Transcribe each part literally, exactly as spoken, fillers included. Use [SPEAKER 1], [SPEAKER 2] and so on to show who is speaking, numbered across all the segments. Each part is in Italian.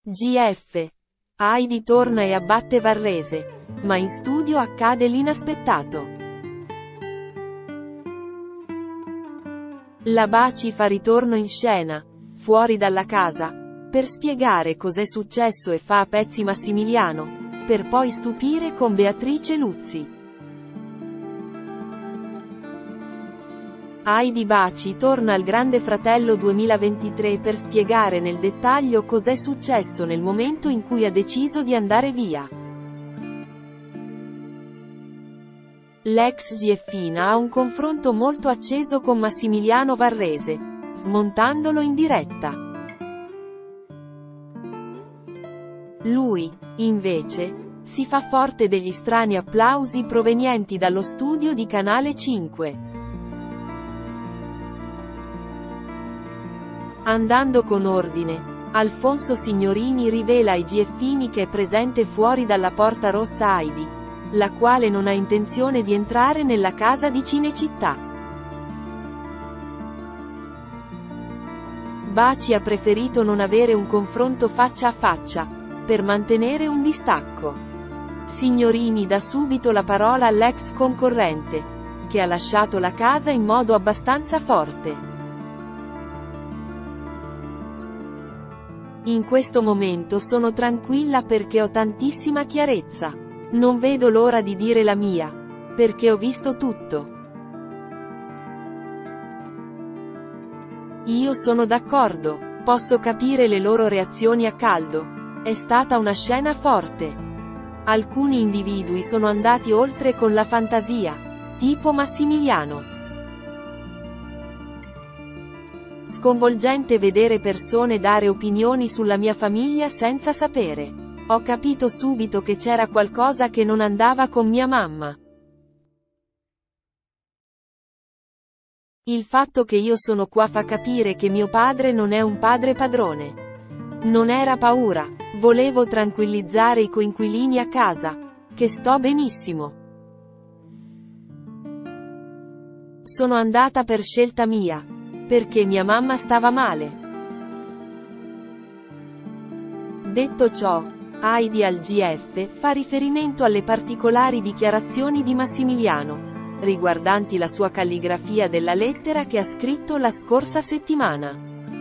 [SPEAKER 1] G F. Heidi torna e abbatte Varrese, ma in studio accade l'inaspettato. La Baci fa ritorno in scena, fuori dalla casa, per spiegare cos'è successo e fa a pezzi Massimiliano, per poi stupire con Beatrice Luzzi. Heidi Baci torna al Grande Fratello duemilaventitré per spiegare nel dettaglio cos'è successo nel momento in cui ha deciso di andare via. L'ex Gieffina ha un confronto molto acceso con Massimiliano Varrese, smontandolo in diretta. Lui, invece, si fa forte degli strani applausi provenienti dallo studio di Canale cinque. Andando con ordine, Alfonso Signorini rivela ai Gieffini che è presente fuori dalla porta rossa Heidi, la quale non ha intenzione di entrare nella casa di Cinecittà. Baci ha preferito non avere un confronto faccia a faccia, per mantenere un distacco. Signorini dà subito la parola all'ex concorrente, che ha lasciato la casa in modo abbastanza forte. In questo momento sono tranquilla perché ho tantissima chiarezza. Non vedo l'ora di dire la mia, perché ho visto tutto. Io sono d'accordo, posso capire le loro reazioni a caldo. È stata una scena forte. Alcuni individui sono andati oltre con la fantasia, tipo Massimiliano. Sconvolgente vedere persone dare opinioni sulla mia famiglia senza sapere. Ho capito subito che c'era qualcosa che non andava con mia mamma. Il fatto che io sono qua fa capire che mio padre non è un padre padrone. Non era paura, volevo tranquillizzare i coinquilini a casa, che sto benissimo. Sono andata per scelta mia, perché mia mamma stava male. Detto ciò, Heidi al G F fa riferimento alle particolari dichiarazioni di Massimiliano, riguardanti la sua calligrafia della lettera che ha scritto la scorsa settimana.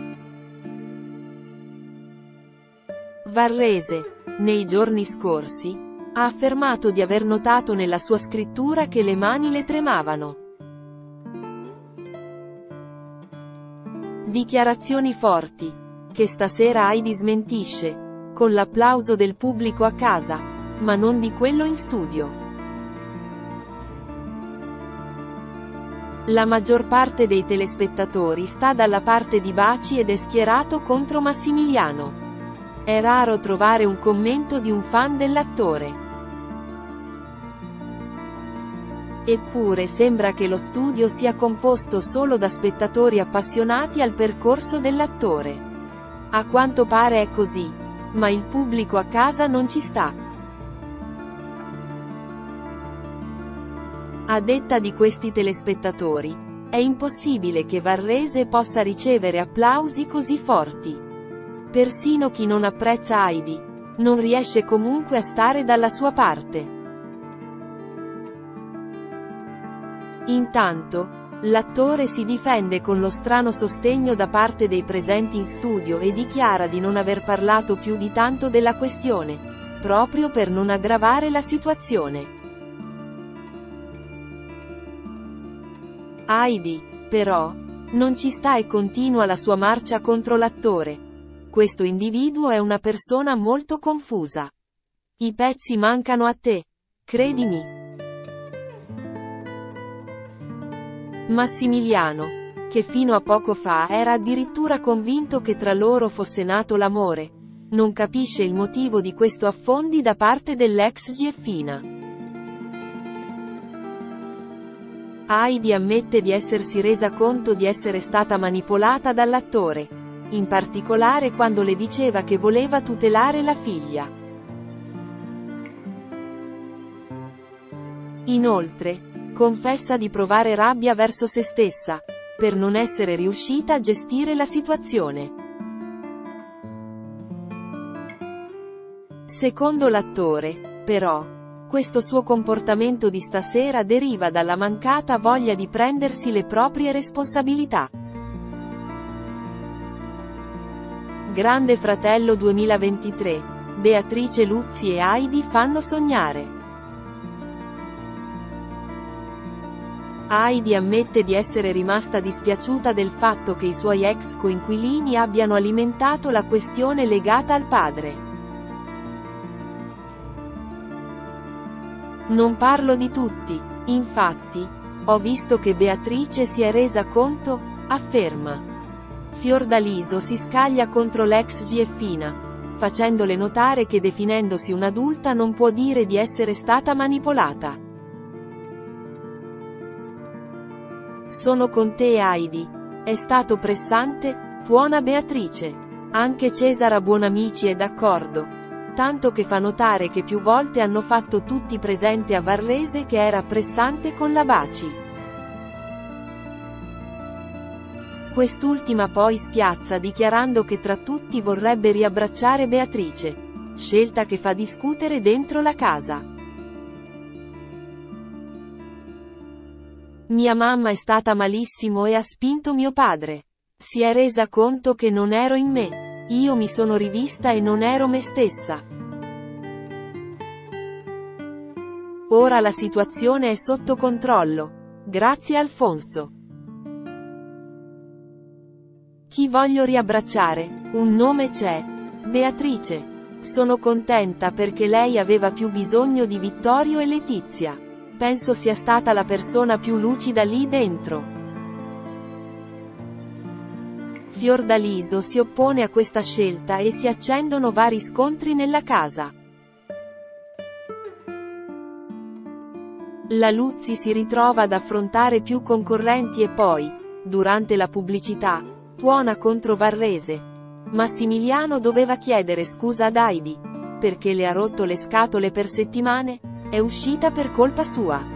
[SPEAKER 1] Varrese, nei giorni scorsi, ha affermato di aver notato nella sua scrittura che le mani le tremavano. Dichiarazioni forti, che stasera Heidi smentisce, con l'applauso del pubblico a casa, ma non di quello in studio. La maggior parte dei telespettatori sta dalla parte di Baci ed è schierato contro Massimiliano. È raro trovare un commento di un fan dell'attore. Eppure sembra che lo studio sia composto solo da spettatori appassionati al percorso dell'attore. A quanto pare è così, ma il pubblico a casa non ci sta. A detta di questi telespettatori, è impossibile che Varrese possa ricevere applausi così forti. Persino chi non apprezza Heidi, non riesce comunque a stare dalla sua parte. Intanto, l'attore si difende con lo strano sostegno da parte dei presenti in studio e dichiara di non aver parlato più di tanto della questione, proprio per non aggravare la situazione. Heidi, però, non ci sta e continua la sua marcia contro l'attore. Questo individuo è una persona molto confusa. I pezzi mancano a te. Credimi. Massimiliano, che fino a poco fa era addirittura convinto che tra loro fosse nato l'amore, non capisce il motivo di questo affondi da parte dell'ex Gieffina. Heidi ammette di essersi resa conto di essere stata manipolata dall'attore, in particolare quando le diceva che voleva tutelare la figlia. Inoltre, confessa di provare rabbia verso se stessa, per non essere riuscita a gestire la situazione. Secondo l'attore, però, questo suo comportamento di stasera deriva dalla mancata voglia di prendersi le proprie responsabilità. Grande Fratello duemilaventitré. Beatrice Luzzi e Heidi fanno sognare. Heidi ammette di essere rimasta dispiaciuta del fatto che i suoi ex coinquilini abbiano alimentato la questione legata al padre. Non parlo di tutti, infatti. Ho visto che Beatrice si è resa conto, afferma. Fiordaliso si scaglia contro l'ex Gieffina, facendole notare che definendosi un'adulta non può dire di essere stata manipolata. Sono con te Heidi. È stato pressante? Tuona Beatrice. Anche Cesara Buonamici è d'accordo. Tanto che fa notare che più volte hanno fatto tutti presente a Varlese che era pressante con la Baci. Quest'ultima poi spiazza dichiarando che tra tutti vorrebbe riabbracciare Beatrice. Scelta che fa discutere dentro la casa. Mia mamma è stata malissimo e ha spinto mio padre. Si è resa conto che non ero in me. Io mi sono rivista e non ero me stessa. Ora la situazione è sotto controllo. Grazie Alfonso. Chi voglio riabbracciare? Un nome c'è. Beatrice. Sono contenta perché lei aveva più bisogno di Vittorio e Letizia. Penso sia stata la persona più lucida lì dentro. Fiordaliso si oppone a questa scelta e si accendono vari scontri nella casa. La Luzzi si ritrova ad affrontare più concorrenti e poi, durante la pubblicità, tuona contro Varrese. Massimiliano doveva chiedere scusa ad Heidi, perché le ha rotto le scatole per settimane, è uscita per colpa sua.